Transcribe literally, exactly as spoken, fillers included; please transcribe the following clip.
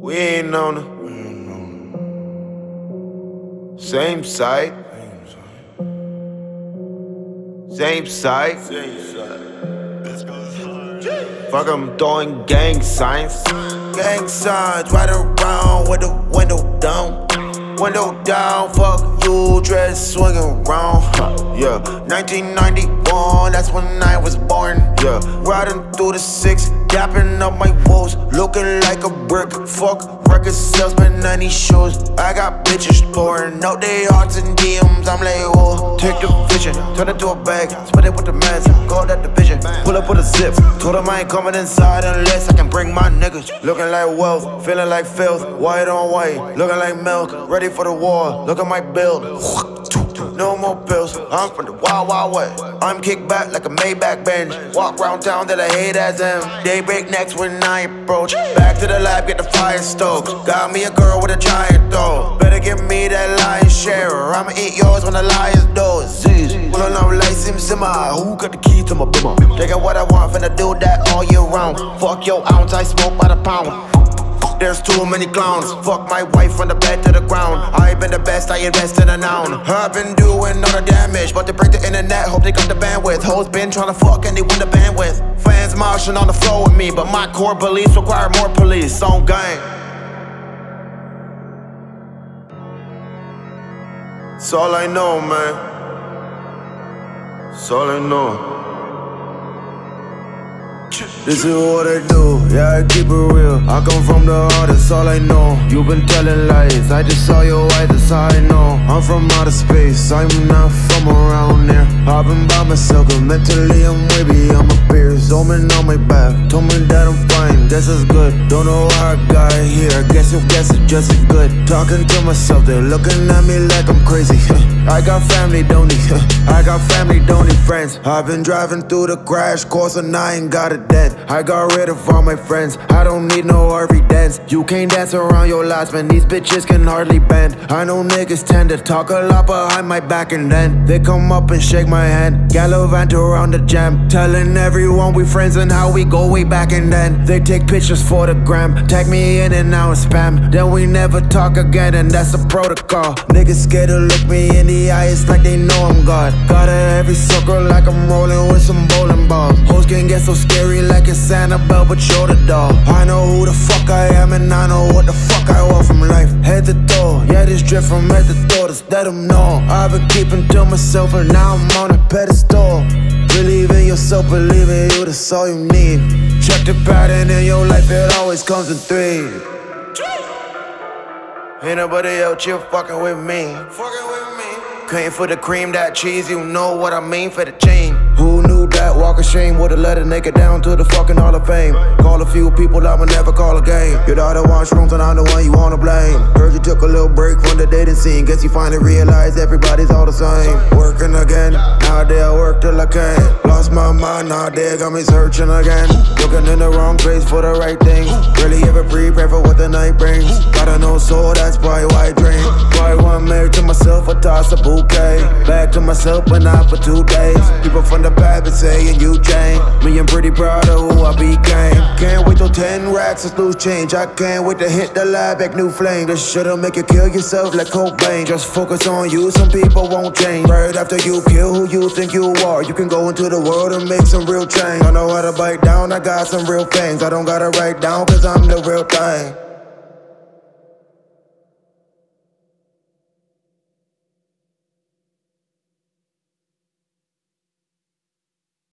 We ain't on the same side. Same side. Fuck, I'm throwing gang signs. Gang signs right around with the window down. Window down, fuck you, dress swinging around. Huh, yeah, nineteen ninety-one, that's when I was born. Yeah, riding through the six, dapping up my woes, looking like a brick. Fuck record salesman, any shows. I got bitches pouring out they hearts and D Ms. I'm like, whoa, take the vision, turn it to a bag, split it with the mans, call that division. Pull up with a zip, told them I ain't coming inside unless I can bring my niggas. Looking like wealth, feeling like filth, white on white, looking like milk, ready for the war. Look at my build. No more pills, I'm from the wild, wild west. I'm kicked back like a Maybach bench. Walk around town till I hate as them. They break necks when I approach. Back to the lab, get the fire stoked. Got me a girl with a giant though. Better give me that lion's share. I'ma eat yours when the lions do. Z's. Pulling up like Sim Simma. Who got the key to my bimmer? Taking what I want, finna do that all year round. Fuck your ounce, I smoke by the pound. There's too many clowns. Fuck my wife from the bed to the ground. I've been the best, I invest in a noun. I've been doing all the damage, but to break the internet, hope they got the bandwidth. Hoes been trying to fuck and they want the bandwidth. Fans marching on the floor with me, but my core beliefs require more police on gang. It's all I know, man. It's all I know. This is what I do, yeah, I keep it real. I come from the heart, that's all I know. You've been telling lies, I just saw your eyes, that's how I know. I'm from outer space, I'm not from around there. I've been by myself, but mentally I'm way beyond my peers. Zooming on my back, told me that I'm fine, guess it's good. Don't know how I got here, I guess your guess is just as good. Talking to myself, they're looking at me like I'm crazy. I got family, don't need. I got family, don't need friends. I've been driving through the crash course and I ain't got a dent. I got rid of all my friends, I don't need no Harvey dance. You can't dance around your last man, these bitches can hardly bend. I know niggas tend to talk a lot behind my back and then they come up and shake my hand, gallivant around the jam, telling everyone we friends and how we go way back. And then they take pictures for the gram, tag me in and now it's spam. Then we never talk again and that's the protocol. Niggas scared to look me in the eye, it's like they know I'm God. Got a heavy circle like I'm rolling with some bowling balls. Hoes can get so scary like it's Annabelle, but you're the doll. I know who the fuck I am and I know what the fuck I want from life. Head to toe, yeah, this drip from head to toe, just let them know. I've been keeping to myself and now I'm on a pedestal. Believe in yourself, believe in you, that's all you need. Check the pattern in your life, it always comes in three. Ain't nobody out here fucking with me. Fucking with me. Came for the cream, that cheese, you know what I mean for the chain. Who knew that walk of shame would've let a nigga down to the fucking Hall of Fame? Call a few people, I'ma never call again. Your daughter wants rooms and I'm the one you wanna blame. Heard you took a little break from the dating scene, guess you finally realized everybody's all the same. Working again, nowadays I work till I can. Lost my mind, nowadays got me searching again. Looking in the wrong place for the right thing. Really ever prepare for what the night brings. Gotta know soul, that's probably why I dream. Why one married to myself, I toss a bouquet. Back to myself, but not for two days. People from the past been saying you changed. Me, I'm pretty proud of who I became. Can't wait till ten racks is loose change. I can't wait to hit the lab, back new flame. This shit'll make you kill yourself like Cobain. Just focus on you, some people won't change. Right after you kill who you think you are, you can go into the world and make some real change. I know how to bite down, I got some real things. I don't gotta write down cause I'm the real thing.